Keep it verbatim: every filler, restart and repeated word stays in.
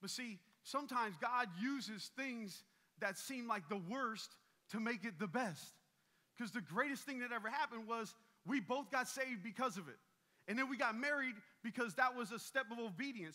But see, sometimes God uses things that seem like the worst to make it the best. Because the greatest thing that ever happened was we both got saved because of it. And then we got married because that was a step of obedience.